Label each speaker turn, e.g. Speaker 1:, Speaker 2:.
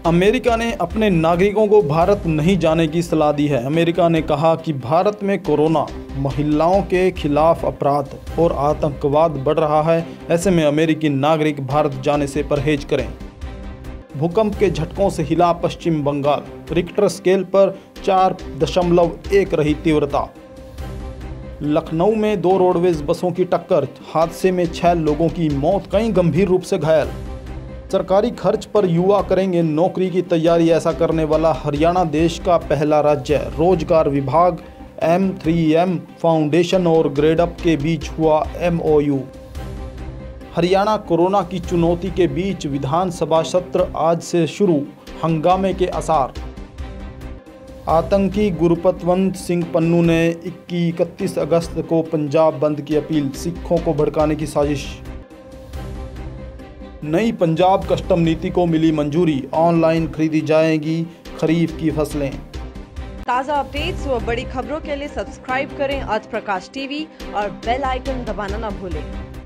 Speaker 1: America ने अपने नागरिकों को भारत नहीं जाने की सलाह दी है। अमेरिका ने कहा कि भारत में कोरोना, महिलाओं के खिलाफ अपराध और आतंकवाद बढ़ रहा है। ऐसे में अमेरिकी नागरिक भारत जाने से परहेज करें। भूकंप के झटकों से हिला पश्चिम बंगाल, रिक्टर स्केल पर 4.1 रही तीव्रता। लखनऊ में 2 रोडवेज बसों की टक्कर, हादसे में 6 लोगों की मौत, कई गंभीर रूप से घायल। सरकारी खर्च पर युवा करेंगे नौकरी की तैयारी, ऐसा करने वाला हरियाणा देश का पहला राज्य है। रोजगार विभाग, M3M फाउंडेशन और ग्रेडअप के बीच हुआ MOU। हरियाणा कोरोना की चुनौती के बीच विधानसभा सत्र आज से शुरू, हंगामे के आसार। आतंकी गुरपतवंत सिंह पन्नू ने 31 अगस्त को पंजाब बंद की अपील, सिखों को भड़काने की साजिश। नई पंजाब कस्टम नीति को मिली मंजूरी, ऑनलाइन खरीदी जाएंगी खरीफ की फसलें।
Speaker 2: ताज़ा अपडेट्स व बड़ी खबरों के लिए सब्सक्राइब करें आज प्रकाश टीवी और बेल आइकन दबाना न भूलें।